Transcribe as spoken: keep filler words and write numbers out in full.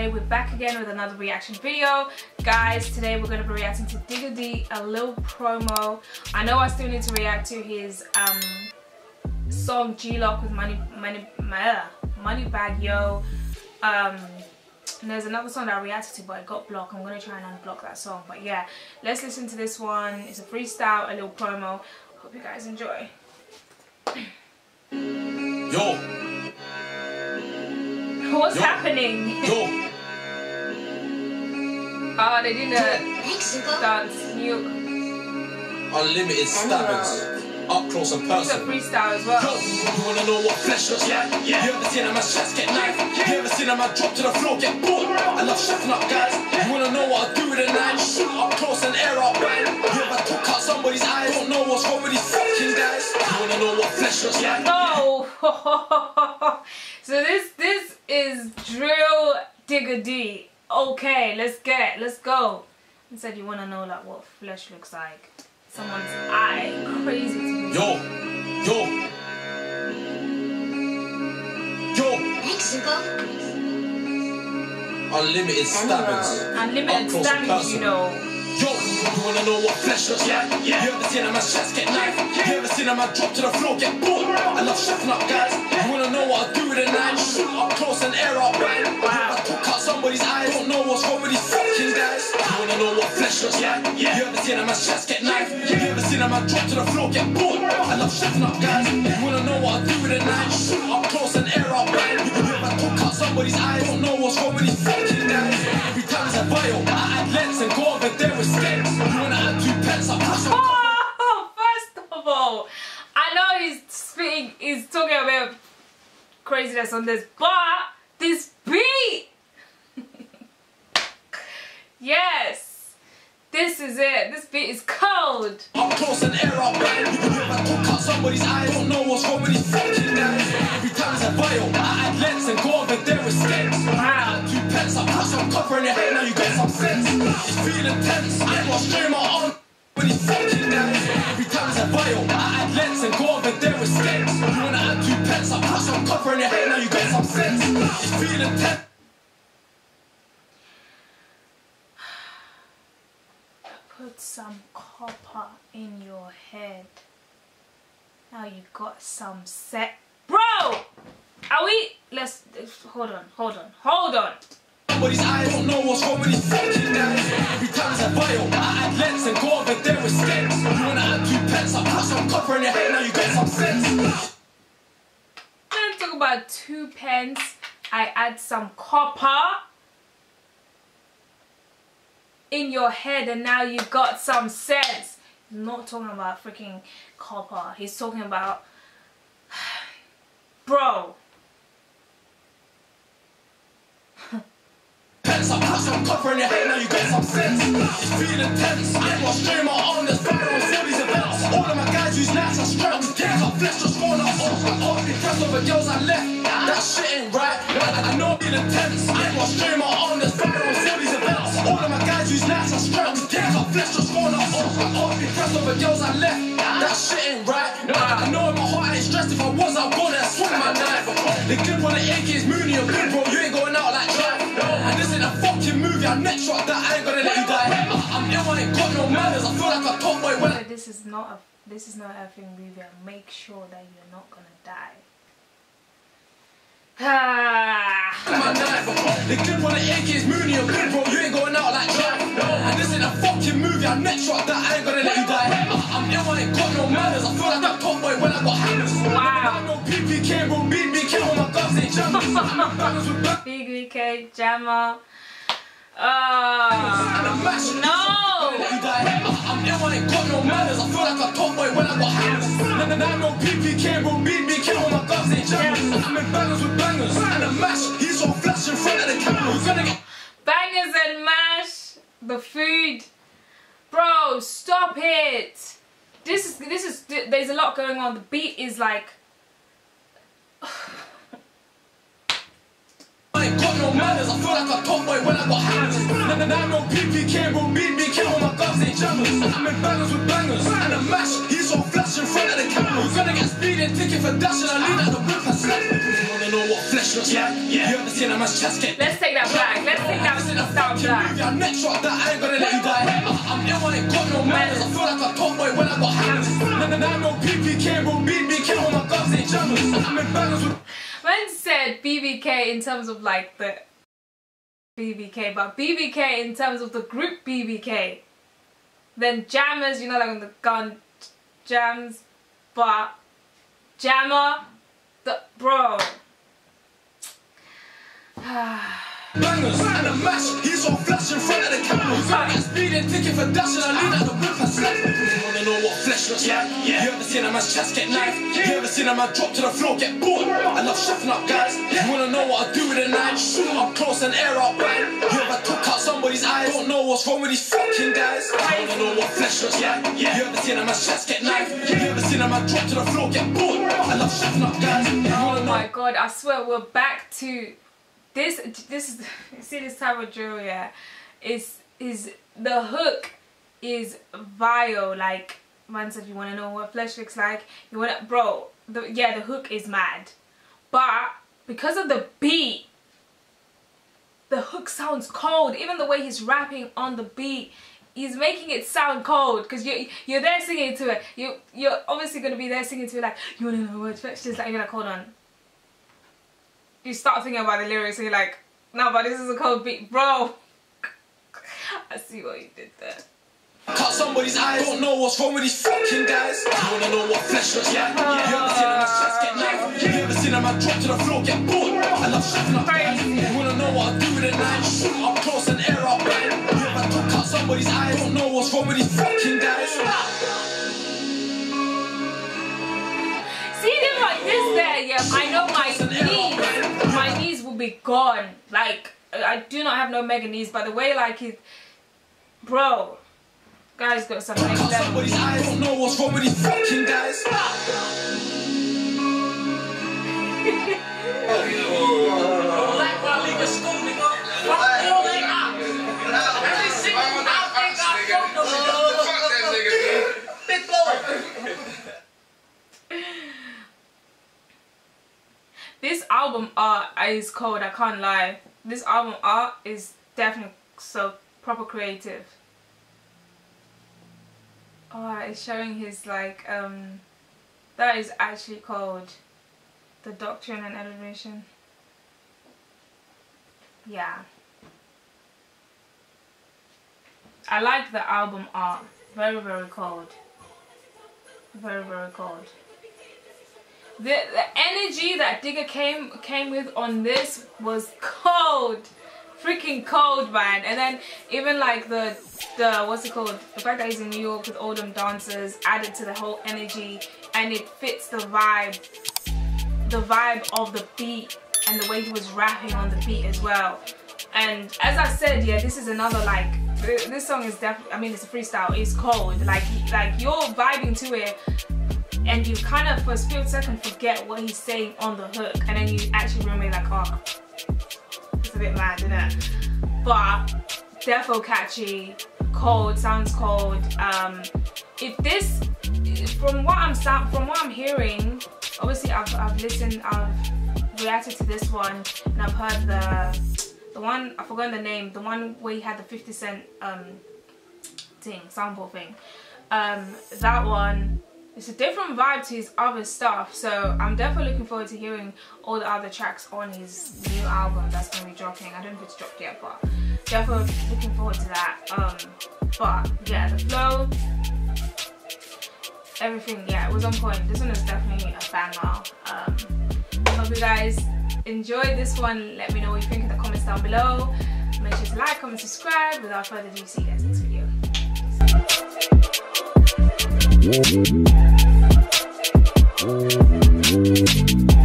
Today we're back again with another reaction video. Guys, today we're going to be reacting to Digga D, a Lil Promo. I know I still need to react to his um, song G-Lock with Money, Money, Money Bag Yo. Um, and there's another song that I reacted to but it got blocked. I'm going to try and unblock that song. But yeah, let's listen to this one. It's a freestyle, a Lil Promo. Hope you guys enjoy. Yo. What's Yo. happening? Yo. Oh, they did a dance. New York. Unlimited stabbings. Up close and It's a personal. freestyle as well. Yo, you wanna know what flesh looks like? Yeah. You ever seen a man chest get knifed? You ever seen a man drop to the floor get bored? I love chefing up, guys. You wanna know what I do with a knife? Shoot up close and air out bang. You ever took out somebody's eyes? Don't know what's wrong with these fucking guys. You wanna know what flesh looks like? No. So this this is Drill Digga D. Okay, let's get, let's go. And said you wanna know like what flesh looks like. Someone's eye. Crazy to me. Yo, yo, yo. Mexico. Unlimited stabbings. Unlimited Up close and damage, you personal. know. Yo, you wanna know what flesh looks like? Yeah. You ever seen a man's chest get knifed? You ever seen a man drop to the floor get bored? I love chefing up, guys. You wanna know what I do with a knife? Shoot up close and air out bang. Wow. I took out somebody's eyes. Don't know what's wrong with these fucking guys. You wanna know what flesh looks like? Yeah. You ever seen a man's chest get knifed? You ever seen a man drop to the floor get bored? I love chefing up, guys. You wanna know what I do with a knife? Shoot up close and air out bang. I took out somebody's eyes. Don't know what's wrong with these fucking guys. Every time it's a vial, I add lens and go over there with skates. You wanna add two pence? I push them. Oh, first of all, I know he's speaking, he's talking about craziness on this, but this beat, yes, this is it. This beat is cold. Up close and air out bang. I took out somebody's eyes. Don't know what's wrong with these fucking guys. Every time it's a vial, I add lens and go over there with skates. Wow. Two pence, I put some copper in your head. Now you got some sense. It's feeling tense. I ain't gonna stray my arm with these fucking guys. Every time it's a vial, I add lens and go over there with skates. You wanna add two pence, I put some copper in your head. Now you got some sense. It's feeling tense. Put some copper in your head. Now you got some set. Bro! Are we? Let's, hold on, hold on, hold on. Somebody's eyes. Don't know what's wrong with these fucking guys. Every time it's a vial, I add lens and go over there with skates. You wanna add two pence, I put some copper in your head. Now you got some sense. I'm talking about two pence. I add some copper in your head and now you got some sense. He's not talking about freaking copper. He's talking about, bro. Pence, I put some copper in your head, now you got some sense. It's feeling tense. I ain't gonna stray my arm, there's fire on all these events. All of my guys use knives, I strap to take up flesh, just going up. All the press over girls I left, that shit ain't right. I, I know I'm feeling tense. I ain't gonna stray my arm, there's fire on all these events. All of my guys use knives, I strap to take up flesh, just going up. All the press over girls I left, that shit ain't right. I, I know in my heart I ain't stressed. If I was, I'd go there and swing my knife. The clip on the A K is Mooney and big bro, you ain't going out like drive. And this ain't a fucking movie, I next shot that I ain't gonna let you die. I, I'm ill, I ain't got no manners, I feel like a top boy when I... This is not a, this is not a effing movie. Make sure that you're not gonna die. Ah. My knife, the clip on the A K is Mooney and big bro, you ain't going out like drive. And this ain't a fucking movie, I next shot that I ain't gonna let you die. I, I'm ill, I ain't got no manners, I feel like a top boy when I got hammers. Wow. I know P P K bro, B B K, all my guns ain't jammers. B B K, Jammer. Uh, no! I'm ill, I ain't got no manners. I feel like a top boy when I got hammers. And I know P P K bro, B B K, all my guns ain't jammers. I'm in bangers with bangers. And a mash, he's all flash in front of the camera. Who's gonna get Bangers and mash, the food. Bro, stop it. This is, this is, there's a lot going on. The beat is like... I ain't got no no manners. I feel like a top boy when I got hammers. Nah, nah, nah, no P P K, bro, B B K, all my guns ain't jammers. I'm in bangers with bangers, and a mash, he's all flash in front of the camera. We're gonna get speeding, ticket for dashing, I lean out the whip and slap. You wanna know what flesh looks like? Yeah. You ever seen a man's chest get? Let's take that back. Let's take that down back. Your neck shot that I ain't gonna let you die. I'm ill, I ain't got no manners. I feel like a top boy when I got hammers. Nah, nah, nah, no P P K, bro, B B K, all my guns ain't jammers. I'm in bangers with. Man said B B K in terms of like the B B K, but B B K in terms of the group B B K. Then jammers, you know, like when the gun jams, but jammer, the bro. Bangers and a mash, he's all flash in front of the camera. We're gonna get speeding, ticket for dashing, I lean out the whip and slap. You wanna know what flesh looks like? Yeah. You ever seen a man's chest get knifed? You ever seen a man drop to the floor, get bored? I love shuffling up guys. You wanna know what I do with a knife? Shoot up close and air out blind. You ever took out somebody's eyes? Don't know what's wrong with these fucking guys. I wanna know what flesh looks like? Yeah. You ever seen a man's chest get knifed? You ever seen a man drop to the floor, get bored? I love shuffling up guys. Oh my god, I swear we're back to this. This is, see this type of drill, yeah. Is is the hook is vile. Like man said, you want to know what flesh looks like? You want to, bro? The, yeah, the hook is mad, but because of the beat, the hook sounds cold. Even the way he's rapping on the beat, he's making it sound cold. Because you you're there singing to it. You you're obviously gonna be there singing to it like, you want to know what flesh is like? You're like, hold on. You start thinking about the lyrics and you're like, no, but this is a cold beat, bro. I see what you did there. Cut somebody's eyes. Don't know what's wrong with these fucking guys. You wanna know what flesh looks like? Yeah. You ever seen a man's chest get knifed? You ever seen a man drop to the floor, get bored? I love shuffling up guys. You wanna know what I do with a knife? Shoot up close and air out blind. You ever took out somebody's eyes? Don't know what's wrong with these fucking guys. See them like this there, yeah. I know my knees, my knees will be gone. Like I do not have no mega knees, but the way like it, bro. Guys got some next level. Somebody's eyes. Don't know what's wrong with these fucking guys. This album art is cold, I can't lie. This album art is definitely so proper creative. Oh, it's showing his like, um, that is actually called The Doctrine and Elevation. Yeah. I like the album art. Very, very cold. Very, very cold. The, the energy that Digga came came with on this was cold. Freaking cold, man. And then even like the the what's it called, the fact that he's in New York with all them dancers added to the whole energy, and it fits the vibe the vibe of the beat and the way he was rapping on the beat as well. And as I said, yeah, this is another like, this song is definitely, I mean, it's a freestyle, it's cold, like like you're vibing to it and you kind of for a split second forget what he's saying on the hook, and then you actually remember like, oh, it's a bit mad, isn't it? But defo catchy, cold, sounds cold. Um, if this, from what I'm from what I'm hearing, obviously I've I've listened, I've reacted to this one, and I've heard the the one, I forgot the name, the one where he had the fifty cent um thing, sample thing. Um, that one, it's a different vibe to his other stuff, so I'm definitely looking forward to hearing all the other tracks on his new album that's going to be dropping. I don't know if it's dropped yet, but definitely looking forward to that. Um, but yeah, the flow, everything, yeah, it was on point. This one is definitely a banger. Um, hope you guys enjoyed this one. Let me know what you think in the comments down below. Make sure to like, comment, subscribe. Without further ado, see you guys next video. We'll be right back.